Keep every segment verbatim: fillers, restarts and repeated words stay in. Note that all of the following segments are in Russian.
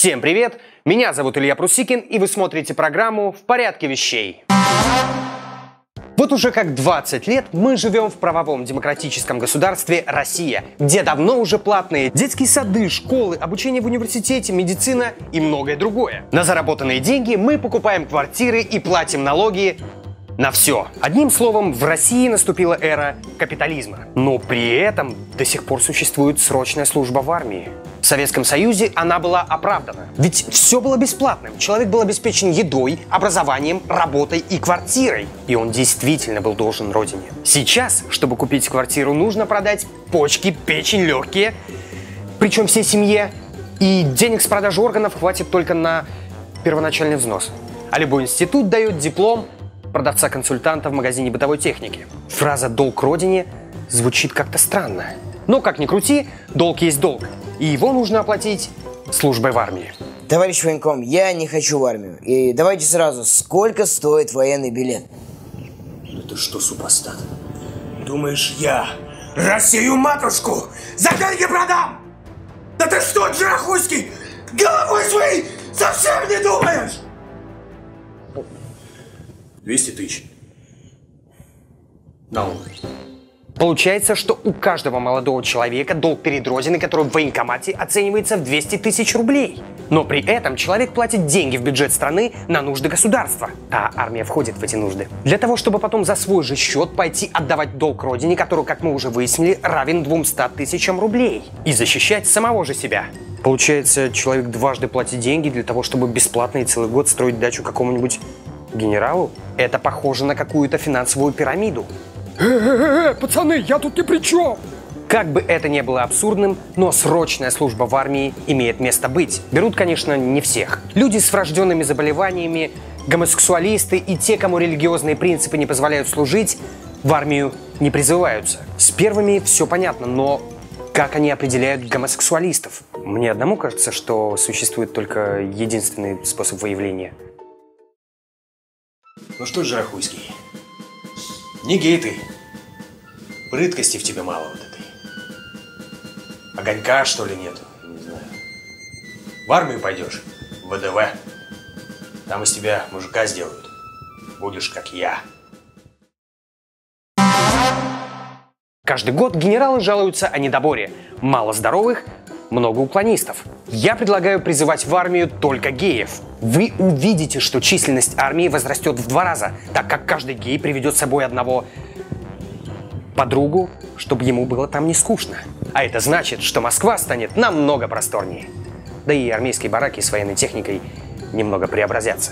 Всем привет! Меня зовут Илья Прусикин, и вы смотрите программу «В порядке вещей». Вот уже как двадцать лет мы живем в правовом демократическом государстве Россия, где давно уже платные детские сады, школы, обучение в университете, медицина и многое другое. На заработанные деньги мы покупаем квартиры и платим налоги на все. Одним словом, в России наступила эра капитализма. Но при этом до сих пор существует срочная служба в армии. В Советском Союзе она была оправдана. Ведь все было бесплатным. Человек был обеспечен едой, образованием, работой и квартирой. И он действительно был должен родине. Сейчас, чтобы купить квартиру, нужно продать почки, печень, легкие. Причем всей семье. И денег с продажи органов хватит только на первоначальный взнос. А любой институт дает диплом продавца-консультанта в магазине бытовой техники. Фраза «долг родине» звучит как-то странно. Но, как ни крути, долг есть долг. И его нужно оплатить службой в армии. Товарищ военком, я не хочу в армию. И давайте сразу, сколько стоит военный билет? Это что, супостат? Думаешь, я Россию-матушку за деньги продам? Да ты что, Джарахуйский, головой своей совсем не думаешь? двести тысяч. Налог. Получается, что у каждого молодого человека долг перед Родиной, который в военкомате оценивается в двести тысяч рублей. Но при этом человек платит деньги в бюджет страны на нужды государства. А армия входит в эти нужды. Для того, чтобы потом за свой же счет пойти отдавать долг Родине, который, как мы уже выяснили, равен двумстам тысячам рублей. И защищать самого же себя. Получается, человек дважды платит деньги для того, чтобы бесплатно и целый год строить дачу какому-нибудь генералу? Это похоже на какую-то финансовую пирамиду. Э-э-э, пацаны, я тут ни при чем! Как бы это ни было абсурдным, но срочная служба в армии имеет место быть. Берут, конечно, не всех. Люди с врожденными заболеваниями, гомосексуалисты и те, кому религиозные принципы не позволяют служить, в армию не призываются. С первыми все понятно, но как они определяют гомосексуалистов? Мне одному кажется, что существует только единственный способ выявления. Ну что, Джарахуйский, не гей ты. Прыткости в тебе мало вот этой. Огонька, что ли, нету? Не знаю. В армию пойдешь? В вэ дэ вэ. Там из тебя мужика сделают. Будешь как я. Каждый год генералы жалуются о недоборе. Мало здоровых, много уклонистов. Я предлагаю призывать в армию только геев. Вы увидите, что численность армии возрастет в два раза, так как каждый гей приведет с собой одного подругу, чтобы ему было там не скучно. А это значит, что Москва станет намного просторнее. Да и армейские бараки с военной техникой немного преобразятся.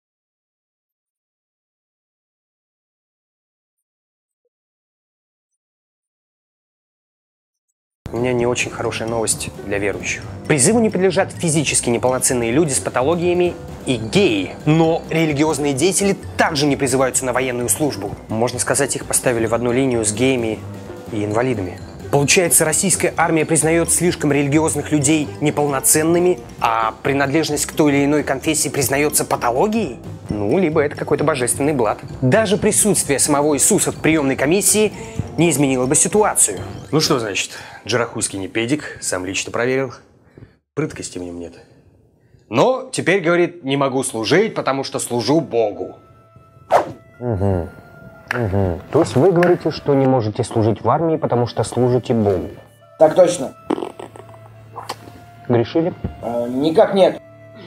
У меня не очень хорошая новость для верующих. Призыву не подлежат физически неполноценные люди с патологиями и геи. Но религиозные деятели также не призываются на военную службу. Можно сказать, их поставили в одну линию с геями и инвалидами. Получается, российская армия признает слишком религиозных людей неполноценными, а принадлежность к той или иной конфессии признается патологией? Ну, либо это какой-то божественный блат. Даже присутствие самого Иисуса в приемной комиссии не изменило бы ситуацию. Ну что значит, Джарахуйский не педик, сам лично проверил. Прыткости в нем нет. Но теперь, говорит, не могу служить, потому что служу Богу. Угу. Угу. То есть вы говорите, что не можете служить в армии, потому что служите Богу? Так точно. Грешили? Э, никак нет.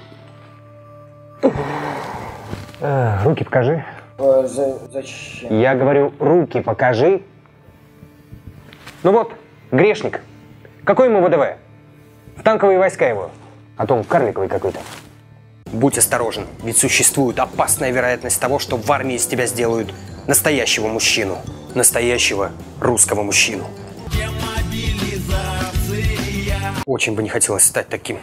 Э, руки покажи. Э, за, зачем? Я говорю, руки покажи. Ну вот, грешник. Какой ему вэ дэ вэ? В танковые войска его. А то он карликовый какой-то. Будь осторожен, ведь существует опасная вероятность того, что в армии из тебя сделают настоящего мужчину. Настоящего русского мужчину. Очень бы не хотелось стать таким.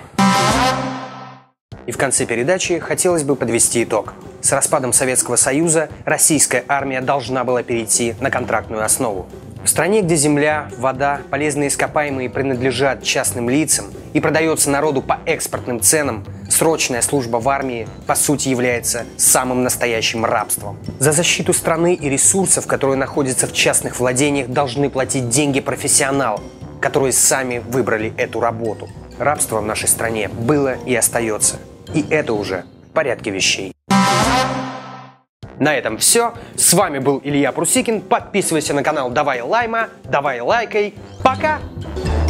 И в конце передачи хотелось бы подвести итог. С распадом Советского Союза российская армия должна была перейти на контрактную основу. В стране, где земля, вода, полезные ископаемые принадлежат частным лицам и продается народу по экспортным ценам, срочная служба в армии, по сути, является самым настоящим рабством. За защиту страны и ресурсов, которые находятся в частных владениях, должны платить деньги профессионалы, которые сами выбрали эту работу. Рабство в нашей стране было и остается. И это уже в порядке вещей. На этом все. С вами был Илья Прусикин. Подписывайся на канал Давай Лайма, давай лайкай. Пока!